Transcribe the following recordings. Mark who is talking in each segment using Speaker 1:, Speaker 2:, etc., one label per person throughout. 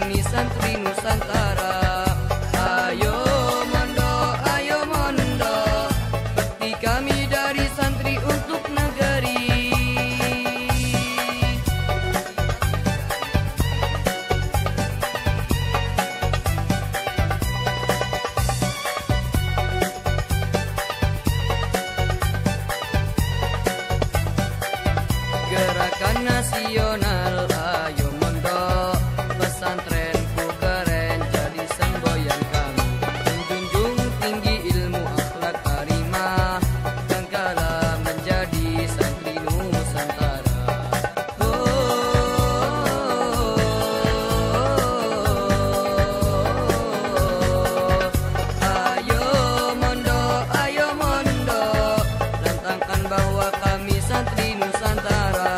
Speaker 1: kami santri Nusantara. Ayo mondo, bakti kami dari santri untuk negeri. Gerakan nasional, ayo mondo, pesantrenku keren jadi semboyan kami. Menjunjung tinggi ilmu akhlak karimah, dan kala menjadi santri Nusantara. Ayo mondo, lantangkan bahwa kami santri Nusantara.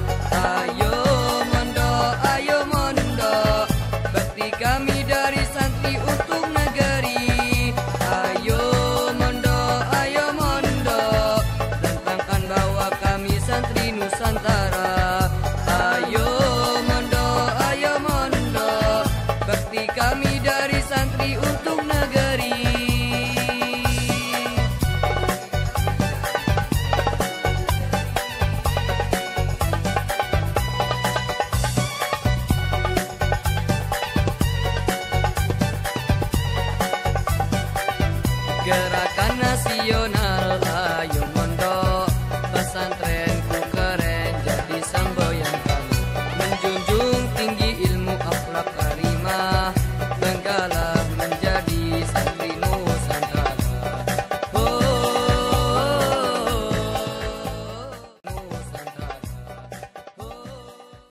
Speaker 1: Ayo mondo, bakti kami dari santri untuk negeri. Ayo mondo, lantangkan bahwa kami santri Nusantara. Ayo mondo, bakti kami dari santri untuk negeri. Gerakan nasional,